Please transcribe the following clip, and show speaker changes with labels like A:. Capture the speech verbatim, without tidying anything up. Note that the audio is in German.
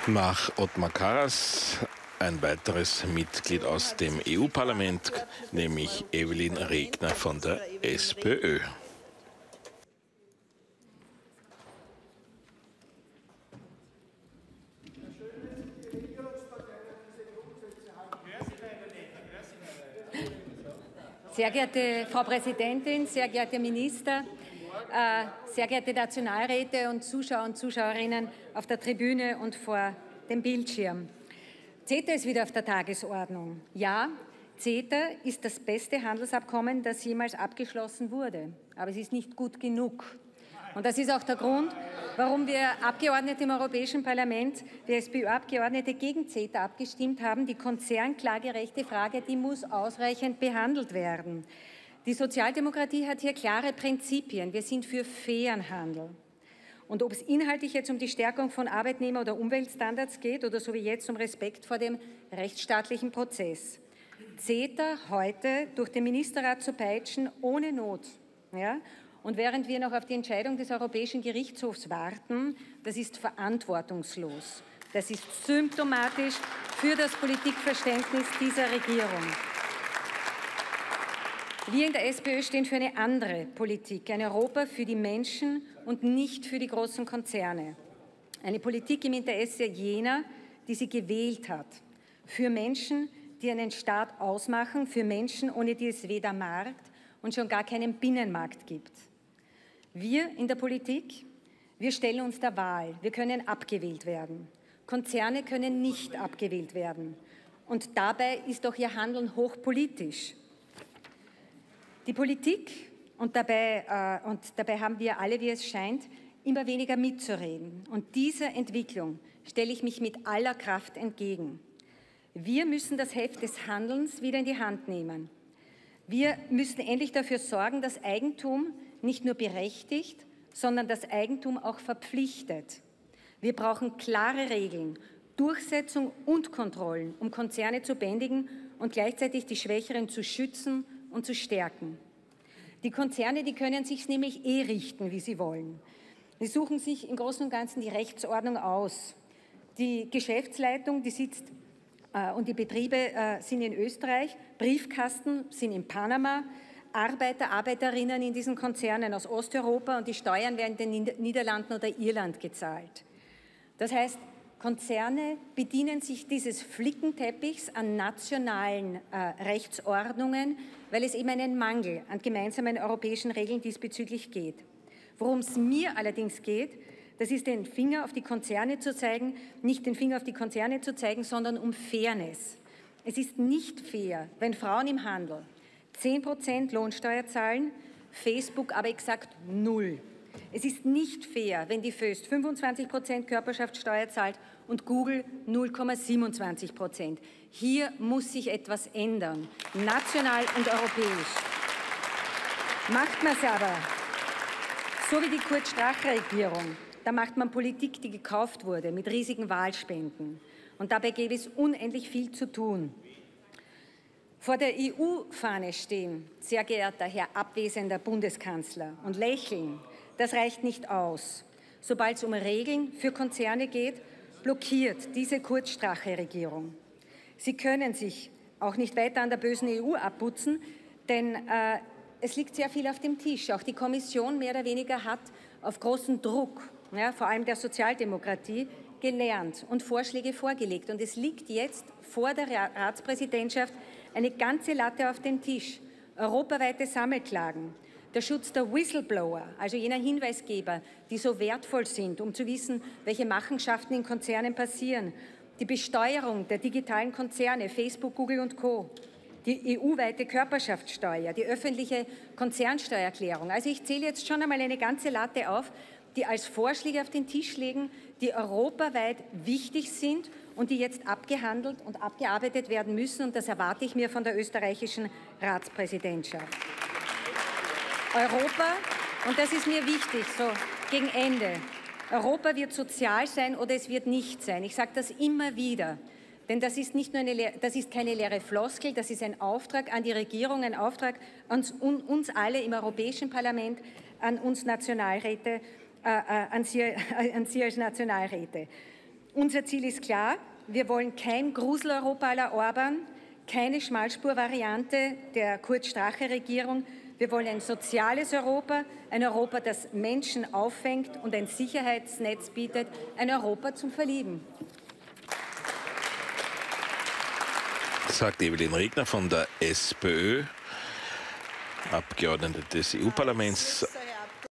A: Nach Othmar Karas ein weiteres Mitglied aus dem E U-Parlament, nämlich Evelyn Regner von der SPÖ.
B: Sehr geehrte Frau Präsidentin, sehr geehrte Minister, äh, sehr geehrte Nationalräte und Zuschauer und Zuschauerinnen auf der Tribüne und vor dem Bildschirm. CETA ist wieder auf der Tagesordnung. Ja, CETA ist das beste Handelsabkommen, das jemals abgeschlossen wurde. Aber es ist nicht gut genug. Und das ist auch der Grund, warum wir Abgeordnete im Europäischen Parlament, wir SPÖ-Abgeordnete, gegen CETA abgestimmt haben. Die konzernklagerechte Frage, die muss ausreichend behandelt werden. Die Sozialdemokratie hat hier klare Prinzipien. Wir sind für fairen Handel. Und ob es inhaltlich jetzt um die Stärkung von Arbeitnehmer- oder Umweltstandards geht oder so wie jetzt um Respekt vor dem rechtsstaatlichen Prozess. CETA heute durch den Ministerrat zu peitschen, ohne Not, ja, und während wir noch auf die Entscheidung des Europäischen Gerichtshofs warten, das ist verantwortungslos. Das ist symptomatisch für das Politikverständnis dieser Regierung. Wir in der SPÖ stehen für eine andere Politik, ein Europa für die Menschen und nicht für die großen Konzerne. Eine Politik im Interesse jener, die sie gewählt hat. Für Menschen, die einen Staat ausmachen, für Menschen, ohne die es weder Markt und schon gar keinen Binnenmarkt gibt. Wir in der Politik, wir stellen uns der Wahl. Wir können abgewählt werden. Konzerne können nicht abgewählt werden. Und dabei ist doch ihr Handeln hochpolitisch. Die Politik, und dabei, äh, und dabei haben wir alle, wie es scheint, immer weniger mitzureden. Und dieser Entwicklung stelle ich mich mit aller Kraft entgegen. Wir müssen das Heft des Handelns wieder in die Hand nehmen. Wir müssen endlich dafür sorgen, dass Eigentum nicht nur berechtigt, sondern dass Eigentum auch verpflichtet. Wir brauchen klare Regeln, Durchsetzung und Kontrollen, um Konzerne zu bändigen und gleichzeitig die Schwächeren zu schützen und zu stärken. Die Konzerne, die können sich nämlich eh richten, wie sie wollen. Sie suchen sich im Großen und Ganzen die Rechtsordnung aus. Die Geschäftsleitung, die sitzt äh, und die Betriebe äh, sind in Österreich, Briefkasten sind in Panama, Arbeiter, Arbeiterinnen in diesen Konzernen aus Osteuropa und die Steuern werden in den Niederlanden oder Irland gezahlt. Das heißt, Konzerne bedienen sich dieses Flickenteppichs an nationalen äh, Rechtsordnungen, weil es eben einen Mangel an gemeinsamen europäischen Regeln diesbezüglich geht. Worum es mir allerdings geht, das ist den Finger auf die Konzerne zu zeigen, nicht den Finger auf die Konzerne zu zeigen, sondern um Fairness. Es ist nicht fair, wenn Frauen im Handel zehn Prozent Lohnsteuer zahlen, Facebook aber exakt null. Es ist nicht fair, wenn die Föst fünfundzwanzig Prozent Körperschaftssteuer zahlt und Google null Komma siebenundzwanzig Prozent. Hier muss sich etwas ändern, national und europäisch. Macht man es aber, so wie die Kurz-Strache-Regierung, da macht man Politik, die gekauft wurde, mit riesigen Wahlspenden. Und dabei gäbe es unendlich viel zu tun. Vor der E U-Fahne stehen, sehr geehrter Herr abwesender Bundeskanzler, und lächeln, das reicht nicht aus. Sobald es um Regeln für Konzerne geht, blockiert diese Kurz-Strache-Regierung. Sie können sich auch nicht weiter an der bösen E U abputzen, denn äh, es liegt sehr viel auf dem Tisch. Auch die Kommission mehr oder weniger hat auf großen Druck, ja, vor allem der Sozialdemokratie, gelernt und Vorschläge vorgelegt. Und es liegt jetzt vor der Ratspräsidentschaft eine ganze Latte auf dem Tisch. Europaweite Sammelklagen, der Schutz der Whistleblower, also jener Hinweisgeber, die so wertvoll sind, um zu wissen, welche Machenschaften in Konzernen passieren, die Besteuerung der digitalen Konzerne, Facebook, Google und Co., die E U-weite Körperschaftssteuer, die öffentliche Konzernsteuererklärung. Also ich zähle jetzt schon einmal eine ganze Latte auf, die als Vorschläge auf den Tisch legen, die europaweit wichtig sind und die jetzt abgehandelt und abgearbeitet werden müssen. Und das erwarte ich mir von der österreichischen Ratspräsidentschaft. Europa, und das ist mir wichtig, so gegen Ende, Europa wird sozial sein oder es wird nicht sein. Ich sage das immer wieder, denn das ist, nicht nur eine, das ist keine leere Floskel, das ist ein Auftrag an die Regierung, ein Auftrag an uns alle im Europäischen Parlament, an uns Nationalräte, äh, an, Sie, an Sie als Nationalräte. Unser Ziel ist klar. Wir wollen kein Grusel-Europa à la Orban, keine Schmalspur-Variante der Kurz-Strache-Regierung. Wir wollen ein soziales Europa, ein Europa, das Menschen auffängt und ein Sicherheitsnetz bietet, ein Europa zum Verlieben.
A: Sagt Evelyn Regner von der SPÖ, Abgeordnete des E U-Parlaments.